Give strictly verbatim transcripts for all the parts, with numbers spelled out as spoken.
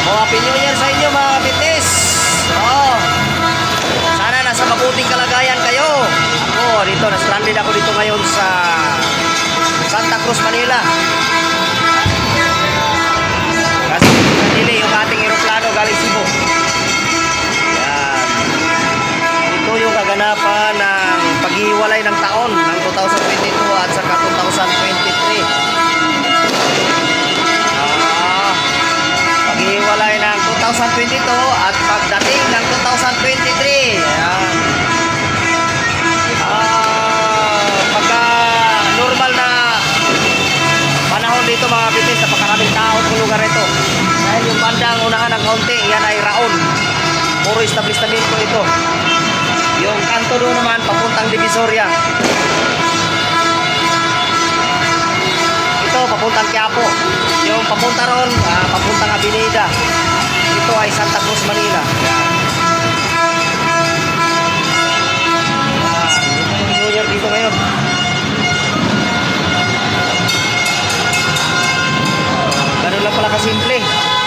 O, Happy New Year sa inyo mga kapitis. Oo. Sana nasa mabuting kalagayan kayo. Ako, dito, na-stranded ako dito ngayon sa Santa Cruz, Manila. Kasi nanili yung ating aeroplano galing Cebu. Yan. Ito yung kaganapan ng paghiwalay ng taon ng two thousand twenty-two at saka two thousand twenty-three. Ah, paghiwalay ng two thousand twenty-two at pagdating ng two thousand twenty-three. Yan. Ah, pagka normal na panahon dito mga kapitis, napakaraming tao sa lugar ito. Dahil yung bandang unahan ng kaunti, yan ay Raon. Puro establishmento ito. Yung kanto doon naman, papuntang Divisoria. Ito, papuntang Quiapo. Yung papunta ron, uh, papuntang Avenida. Ito ay Santa Cruz, Manila. Ah, New Year dito ngayon. Ganun lang pala kasimple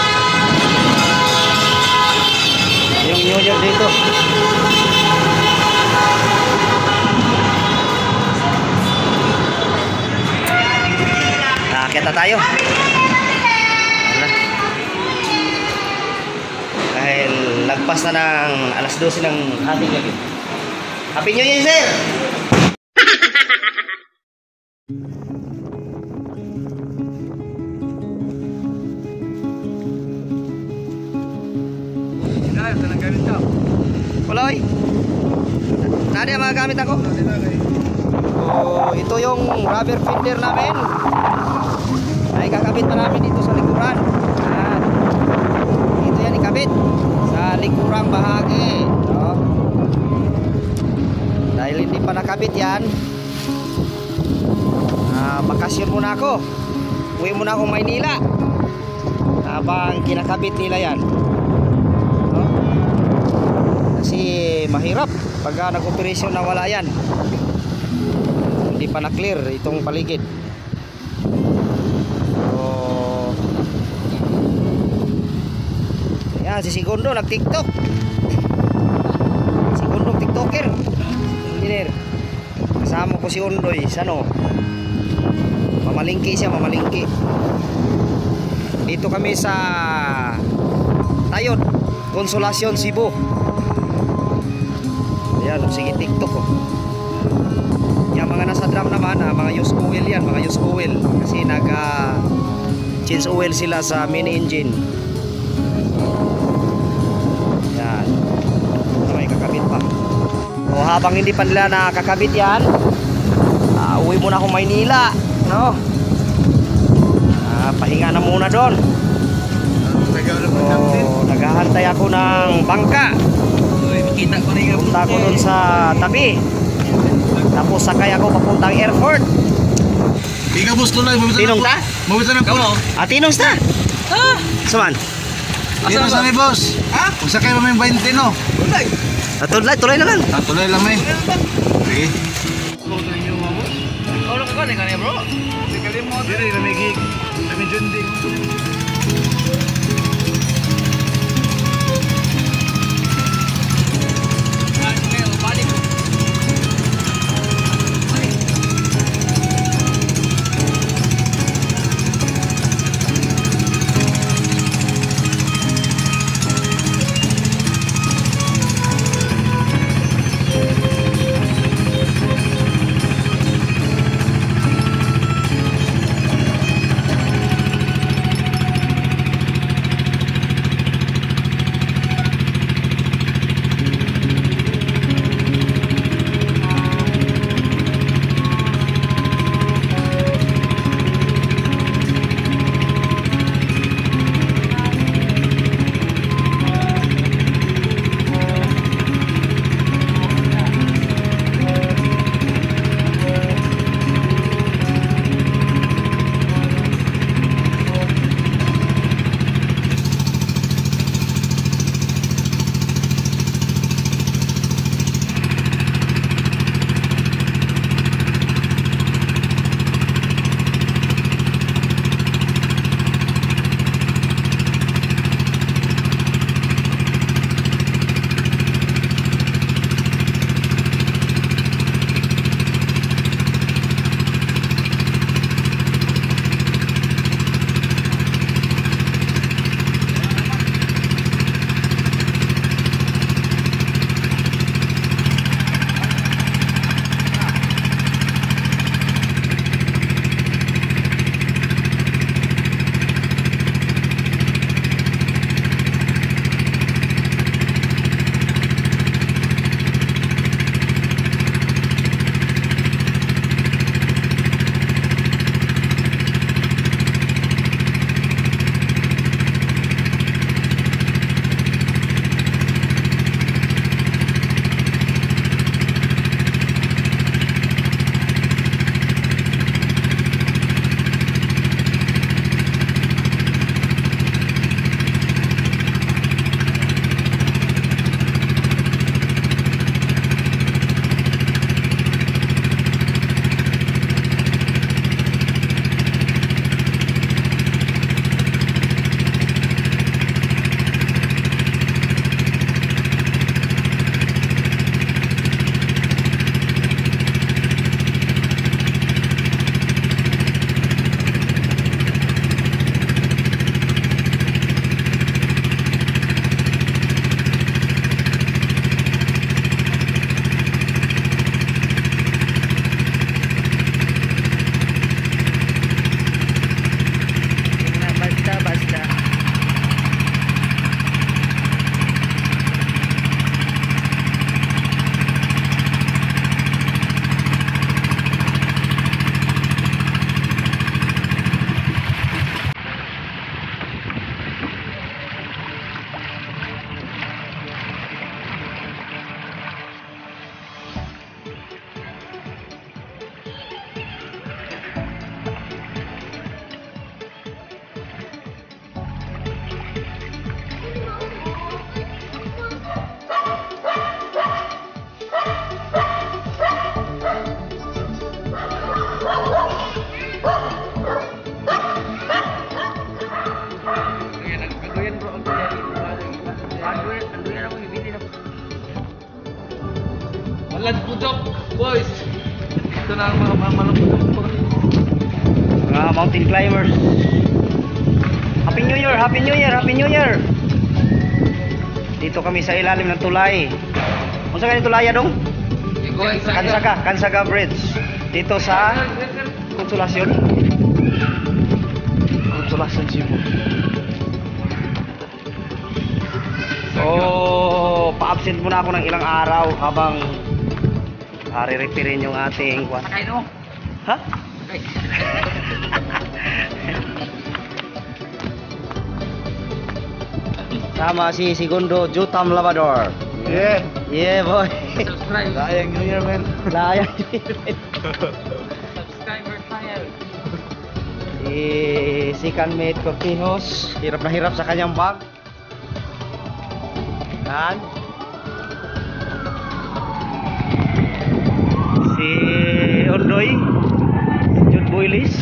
yung New Year dito. Nakakita tayo. Ano? Dahil lagpas na ng alas dose ng ating gabi. Happy New Year, sir! Wala eh. Nadi ang mga gamit ako. So, ito yung rubber fender namin. Ay kakabit pa namin dito sa likuran. Yan. Ito yan ikabit sa likurang bahagi. So, dahil hindi pa nakabit yan, uh, bakasyon muna ako. Uwi muna akong Maynila habang kinakabit nila yan. So, kasi mahirap pagka nag-operasyon na wala yan, hindi pa na-clear itong paligid. So, yan si Segundo nag-tiktok. Segundo tiktoker. Engineer, kasama ko si Undoy Sano. Mamalingki siya, mamalingki. Dito kami sa Tayod, Consolacion, Cebu. Ayan, sige TikTok oh. Yung mga nasa drum naman, ah, mga use oil yan, mga use oil. Kasi nag uh, change oil sila sa main engine. Yan. May kakabit pa. O habang hindi pa nila nakakabit yan, uh, uwi muna akong Maynila, no? Uh, pahinga na muna doon. So, naghahantay ako ng bangka. Punta ko doon sa tabi. Tapos sakay ako papuntang airport. Ika boss tuloy, Tinong ta? Mabita ng puno. Ah, tinong ta? Ah. Saman? Tinong sa may boss. Ha? Kung sakay mo may twenty no. Tuloy. Ah, tuloy, tuloy na lang. Ah, tuloy lang may. Sige. Ano ka kani kani bro? Sige mo dire na may gig. Kami junding. yan bro, ang kaya Android, Android ako ibili na. Walad putok, boys. Ito na ang mga malapudok po. Mga mountain climbers. Happy New Year, Happy New Year, Happy New Year. Dito kami sa ilalim ng tulay. Kung saan tulay dong? Kansaga, Kansaga Bridge. Dito sa Konsolasyon. Konsolasyon Cebu. So, pa-absent muna ako ng ilang araw habang uh, re-repairin yung ating kwan. Sakay no? Ha? Sakay. Sama si Segundo Jutam Labrador. Yeah. Yeah, boy. Subscribe. Sayang New Year, man. Layang. Subscriber file. Si si Kanmate Cortijos, hirap na hirap sa kanyang bag. Yan. Si Ondoy, Jude Boylis.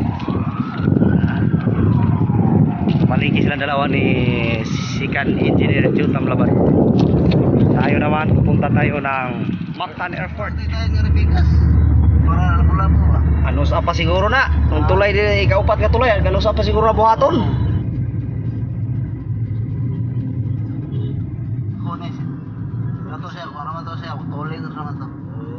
Maliki silang dalawa ni Sikan Engineer Jutam Laban. Tayo naman, pupunta tayo ng Mactan Airport. Hindi tayo nga bigas. Para lapu-lapu ba? Ano sa pa siguro na? Kung tulay din, ikaupat ka tulay, ano sa pa siguro na buhaton? Kunis. Ito siya, kung naman to siya, tuloy na naman to.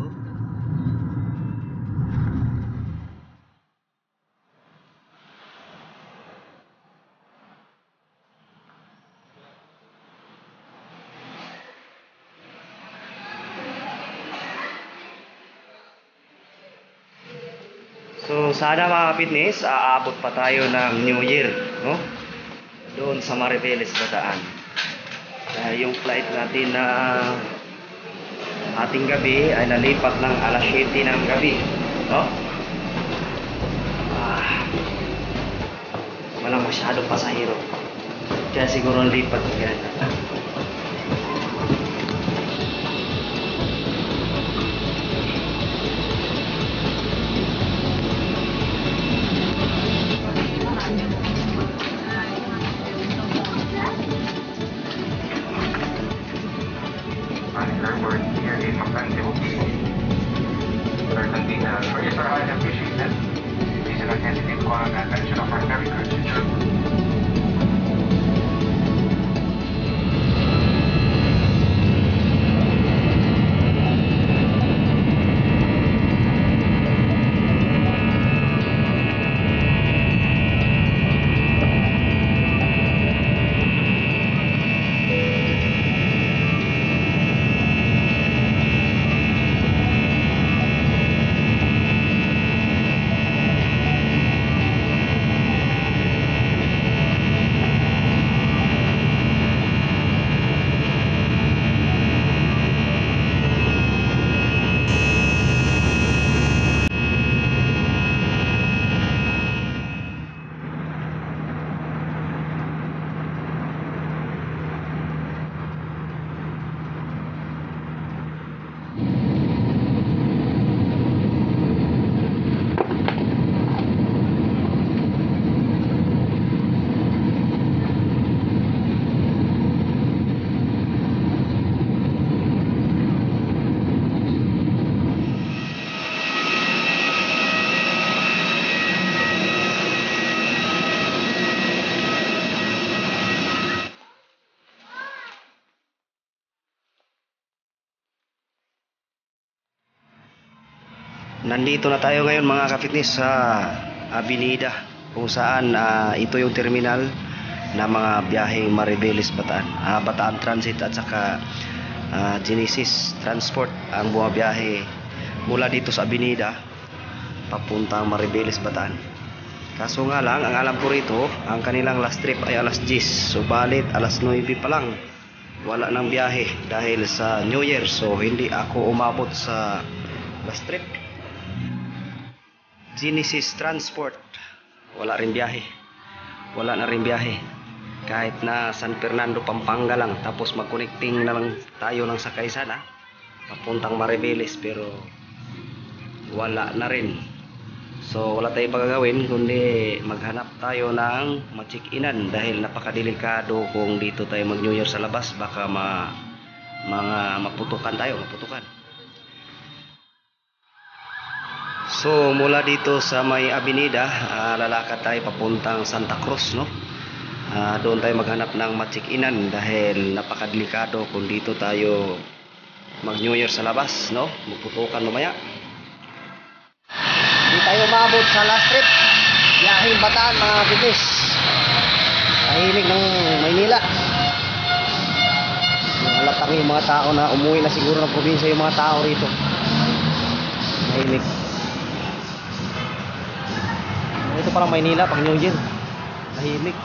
So sana mga fitness, aabot pa tayo ng New Year, no? Doon sa Maribeles Bataan. Dahil yung flight natin na ating gabi ay nalipat ng alas siyete ng gabi, no? Ah, walang masyadong pasahero. Kaya siguro nalipat ng ganyan. Airport here in Mactan, Cebu. Certainly, uh, for yes, sir, I appreciate that. Please do not hesitate to call on attention of our very good teacher. Nandito na tayo ngayon mga ka-fitness sa Avenida kung saan uh, ito yung terminal ng mga biyaheng Maribeles Bataan, uh, Bataan Transit at saka uh, Genesis Transport ang bumabiyahe mula dito sa Avenida papuntang Maribeles Bataan. Kaso nga lang, ang alam ko rito, ang kanilang last trip ay alas diyes, subalit alas nuwebe pa lang wala nang biyahe dahil sa New Year, so hindi ako umabot sa last trip. Genesis Transport, wala rin biyahe, wala na rin biyahe kahit na San Fernando, Pampanga lang, tapos mag-connecting na lang tayo ng sakay sana papuntang Maribeles, pero wala na rin. So wala tayong pagagawin kundi maghanap tayo ng ma-check-inan dahil napakadelikado kung dito tayo mag New Year sa labas, baka ma mga maputukan tayo, maputukan. So mula dito sa may Avenida, uh, lalakad tayo papuntang Santa Cruz, no? Uh, doon tayo maghanap ng ma-check-inan dahil napakadelikado kung dito tayo mag New Year sa labas, no? Maputukan mamaya. Hindi tayo umabot sa last trip. Biyaheng Bataan, mga kapitnis. Tahimik ng Maynila. Halatang yung mga tao na umuwi na siguro ng probinsya yung mga tao rito. Tahimik. Ito parang Maynila pag New Year. Tahimik.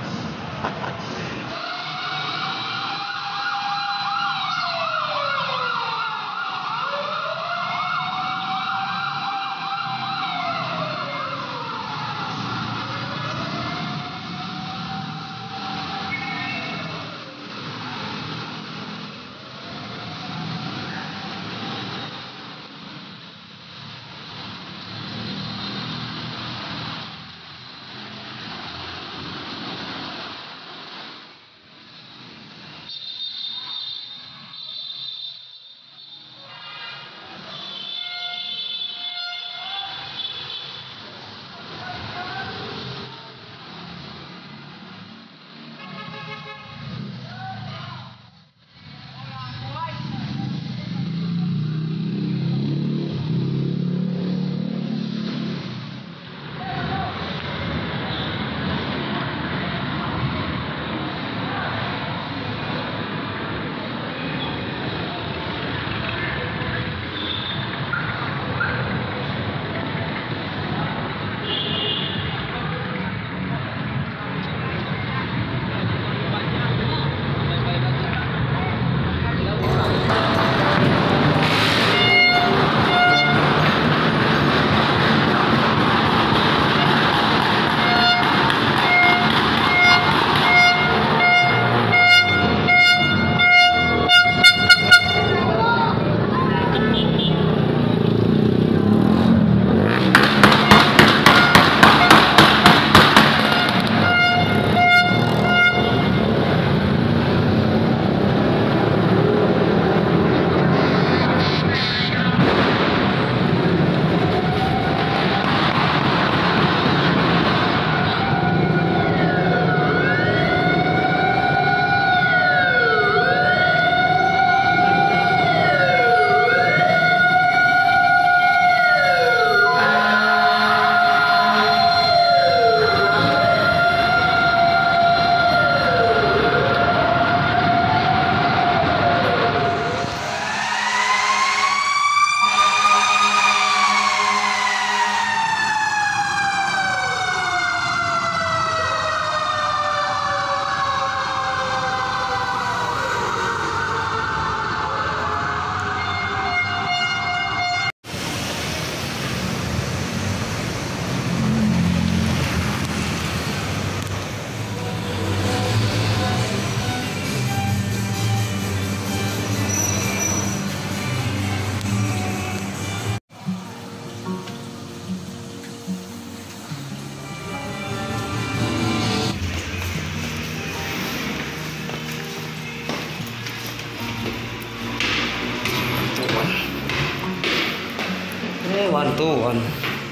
One, two, one.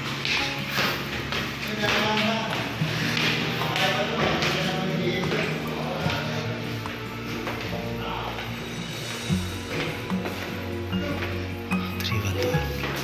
Three, one, two.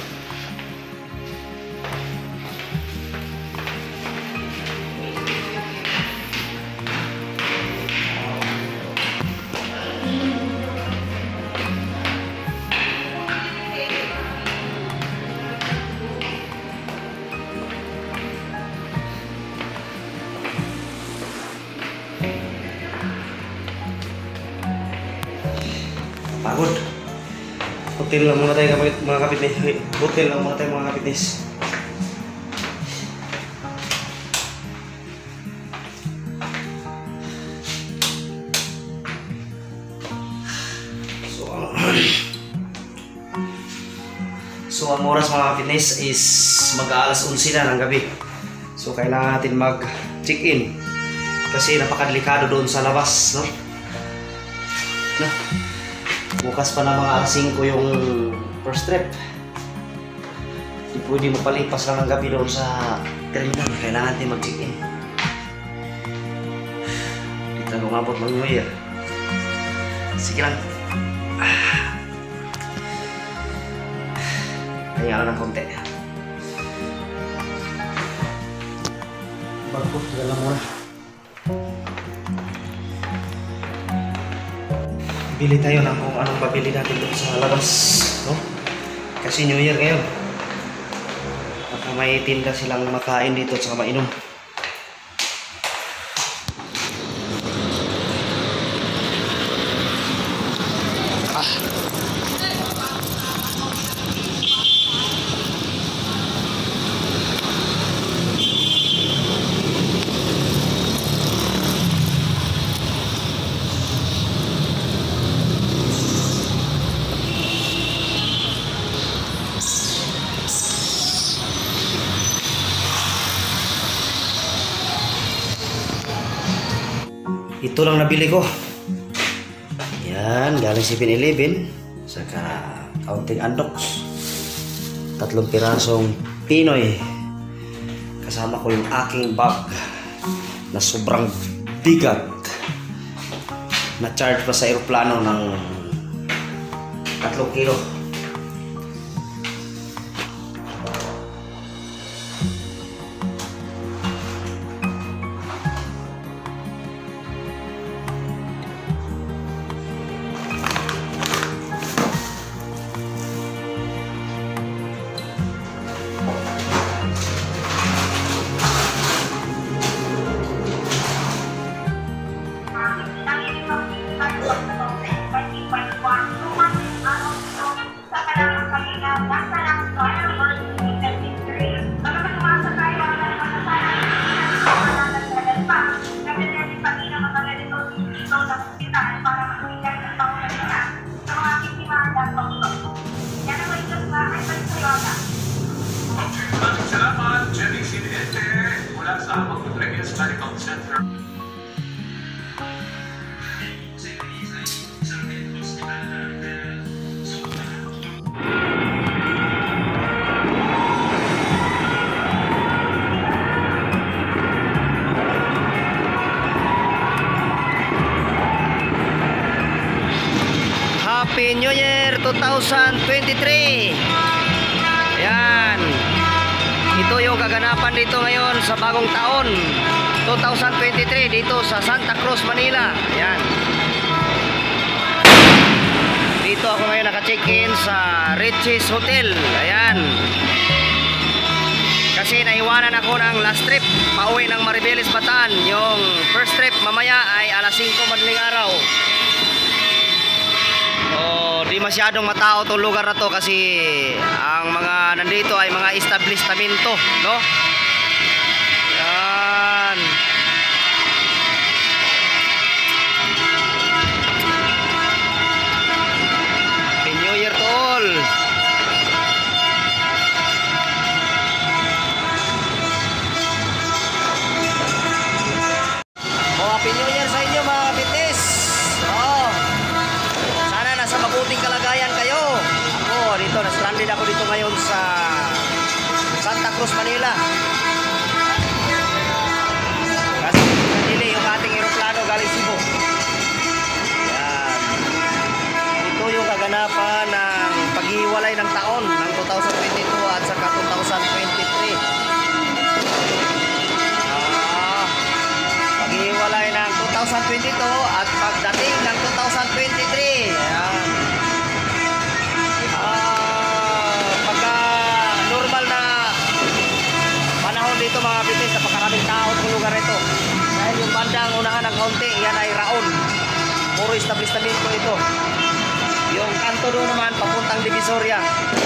Pagod. Hotel lang muna tayo kapit, mga kapitnis. Hotel lang muna tayo mga kapitnis. So, so So ang oras mga fitness is mag-aalas onse na ng gabi. So kailangan natin mag-check-in kasi napakadelikado doon sa labas, no? No? Bukas pa na mga alas singko yung first trip. Hindi pwede mapalipas lang ng gabi doon sa terminal. Kailangan natin mag-check-in. Dito na umabot ng New Year. Sige lang. Kaya lang ng konti. Bago, tagal lang muna. Bili tayo ng kung anong pabili natin doon sa labas, no? Kasi New Year ngayon. Baka may tinda silang makain dito at saka mainom. Ah. Ito lang nabili ko. Yan, galing seven eleven. Saka kaunting andoks. Tatlong pirasong Pinoy. Kasama ko yung aking bag na sobrang bigat. Na-charge pa sa aeroplano ng tatlong kilo. Salamat, Jenny Sinete, mula sa Magdalena Medical Center. Happy New Year twenty twenty-three. Yan. Ito yung kaganapan dito ngayon sa bagong taon twenty twenty-three dito sa Santa Cruz, Manila. Yan. Dito ako ngayon naka-check-in sa Riches Hotel. Ayan. Kasi naiwanan ako ng last trip pauwi ng Maribeles, Bataan. Yung first trip mamaya ay alas singko madaling araw. Oh, di masyadong matao tong lugar na to kasi ang mga nandito ay mga establishmento, no? Yan. Happy New Year to all. Oh, Happy New Year sa inyo mga bitis. Oh. Sa mabuting kalagayan kayo. Ako dito, na-stranded ako dito ngayon sa Santa Cruz, Manila. Kasi nili yung ating aeroplano galing Cebu. Yan. Ito yung kaganapan ng paghiwalay ng taon ng twenty twenty-two at saka twenty twenty-three. Ah, paghiwalay ng twenty twenty-two at pagdating ng twenty twenty-three. Ayan. Ah, pagka normal na panahon dito mga bitis, napakaraming tao sa lugar ito. Dahil yung bandang unahan ng kaunti, yan ay Raon. Puro establishmento ito. Yung kanto doon naman, papuntang Divisoria.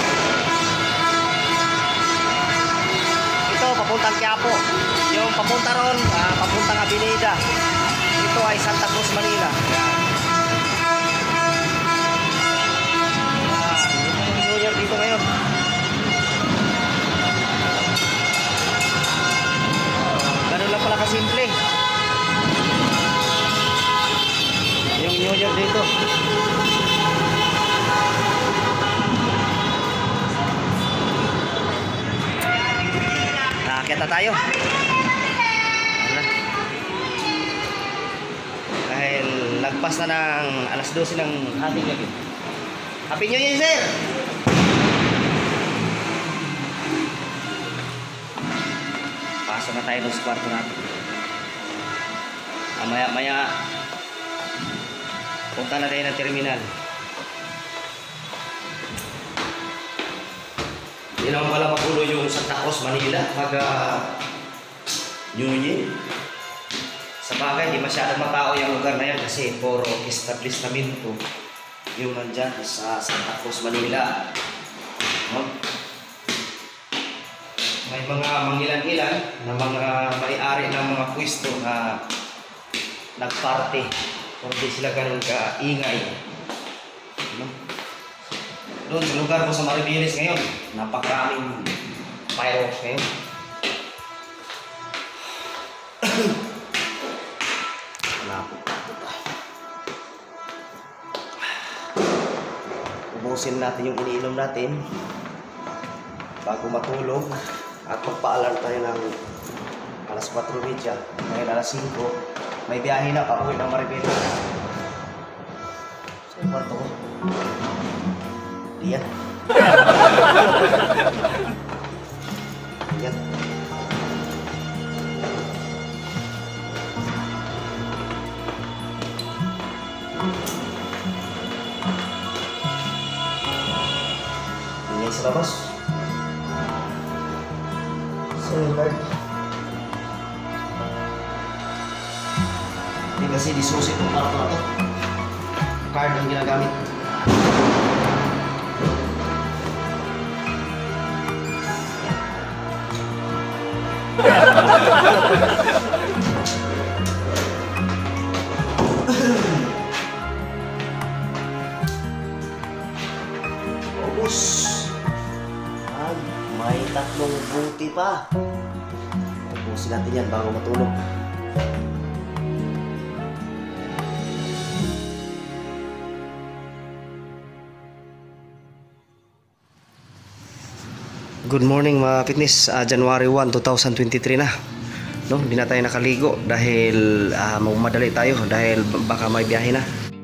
Ito, papuntang Quiapo. Yung papunta ron, ah, papuntang Avenida. Ito ay Santa Cruz, Manila. Yan. Yan. Ito yung New Year dito ngayon. yan dito. Nakakita tayo. Ano? Dahil lagpas na ng alas dose ng hating gabi. Happy New Year, sir! Pasok na tayo doon sa kwarto natin. Ah, maya maya punta na tayo ng terminal. Yun naman pala magulo yung Santa Cruz, Manila pag uh, New Year. Sa bagay, di masyadong matao yung lugar na yan kasi puro establishmento yung nandyan sa Santa Cruz, Manila. No? May mga mangilan-ilan na mga may-ari ng mga pwesto na nagparty kung di sila ganun kaingay. No? Doon sa lugar ko sa Maribeles ngayon, napakaraming fireworks ngayon. Ubusin natin yung iniinom natin bago matulog at magpaalarm tayo ng alas kwatro media. Ngayon alas singko, may biyahe na pauwi ng Maribeles. Sa kwarto ko. Lihat. Lihat. Ini sa labas. Sorry, card. Hindi kasi disusi itong kwarto na to. Card ang ginagamit. Ubus. Ay, may tatlong buti pa. Ubusin natin yan bago matulog. Good morning mga fitness, uh, January first, twenty twenty-three na. No, hindi na tayo nakaligo dahil uh, magmadali tayo dahil baka may biyahe na.